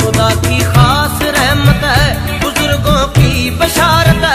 खुदा की खास रहमत है, बुजुर्गों की बशारत है।